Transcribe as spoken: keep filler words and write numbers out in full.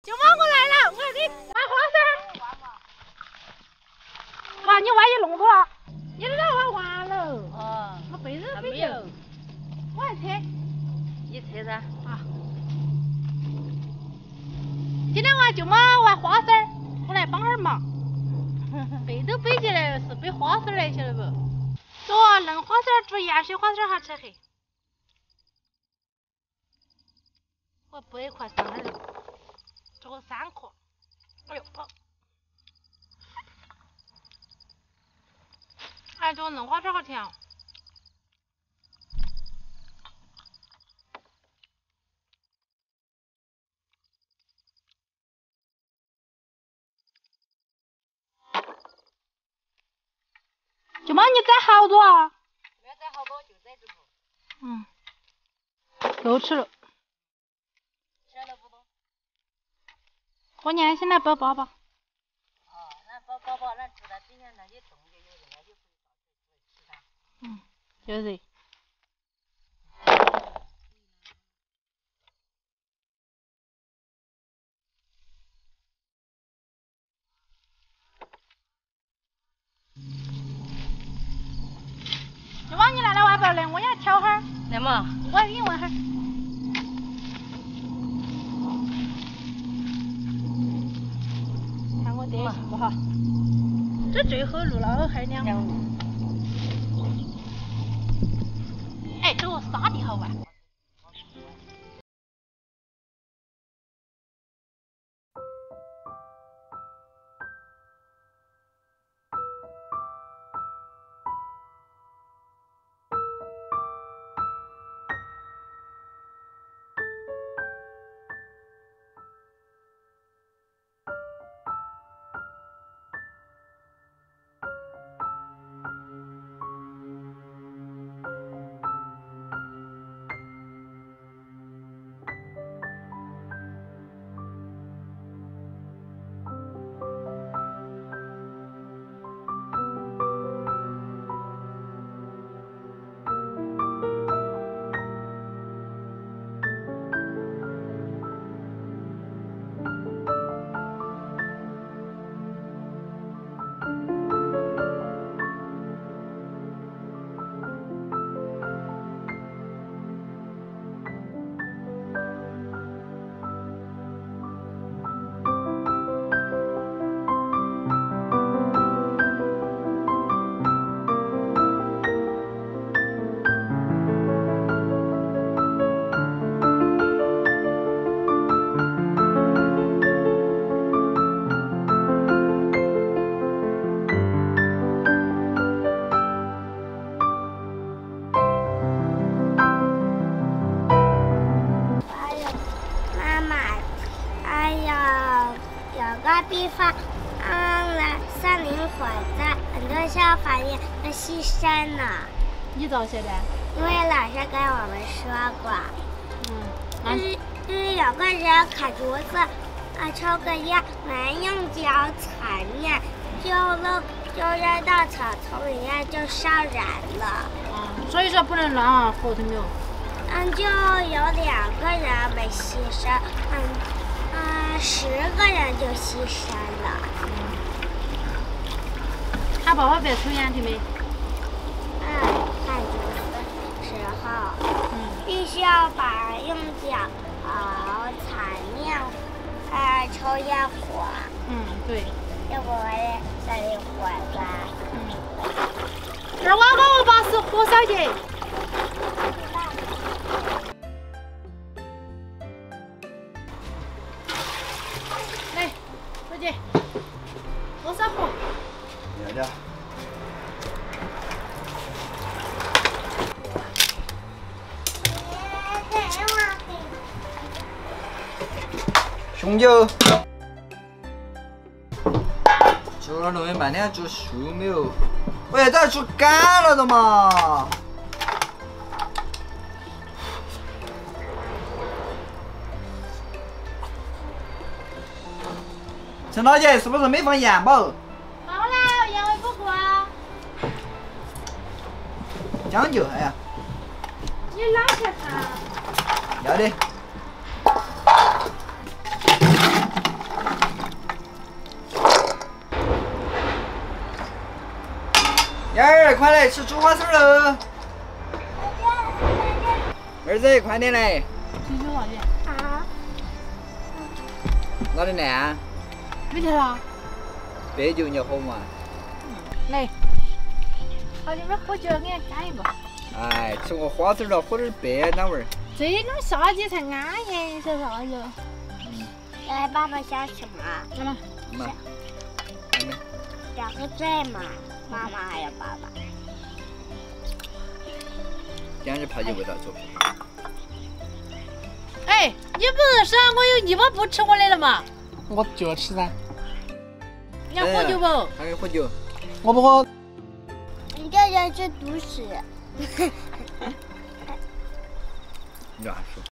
舅妈，我来了，我给你挖花生。哇，你挖一弄多了，你这挖完了。哦。我背着背着。我还扯。你扯噻。啊。今天我舅妈挖花生，我来帮哈儿忙。背都背起来是背花生来，晓得不？做嫩花生做盐水花生还扯黑。我剥一块上来了，这个三颗。哎呦，好。哎，这个嫩花生好甜哦。舅妈，你摘好多啊？没摘好多，就摘这个。嗯，够吃了。吃了不多。过年先来包包吧。哦，那包包包，那住在底下那些冻就有热，就可以到这里吃它。嗯，有热。舅妈，你来了挖不来？我要挑哈儿。来嘛。我给你问哈儿。看我这行不好？这最后录了还两。哎，这个沙地好玩。 打比方，嗯，那森林火灾，很多消防员都牺牲了。 你咋晓得？ 因为老师跟我们说过。嗯。就是就是有个人砍竹子，啊，抽个烟，没用脚踩面，就扔就扔到草丛里面，就烧燃了。 啊，所以说不能乱玩火，听没有？ 嗯，就有两个人没牺牲，嗯。嗯，十个人就牺牲了。嗯。 他爸爸别抽烟，听没？ 嗯，看竹子时候，嗯，必须要把用脚好踩面，呃，抽烟火。 嗯，对。 要不然这里火灾。 嗯。二娃娃，我把是火烧去。多少火？ 要点。红酒。煮了弄了半天，煮熟没有？喂，这煮干了的嘛？陈大姐，是不是没放盐吧？ 放了，盐味不够啊。 将就哎呀。 你哪去看？ 要得。 燕儿，快来吃猪花生喽！儿子，快点来！ 几句话的？ 啊， 哪里来啊？ 没得了。 白酒你要喝嘛？ 来，好，你们喝酒，给人干一个。 哎，吃个花生了，喝点白那味儿。 这种夏季才安逸，你说啥子？ 来，爸爸想吃嘛？ 来嘛。 妈。 两个在嘛？妈妈还有爸爸。 简直泡酒味道走。 哎，你不是说我有一把不吃我的了吗？ 我就要吃噻。 你要喝酒不？ 还有喝酒。 我不喝。 你这人是毒屎。 乱说。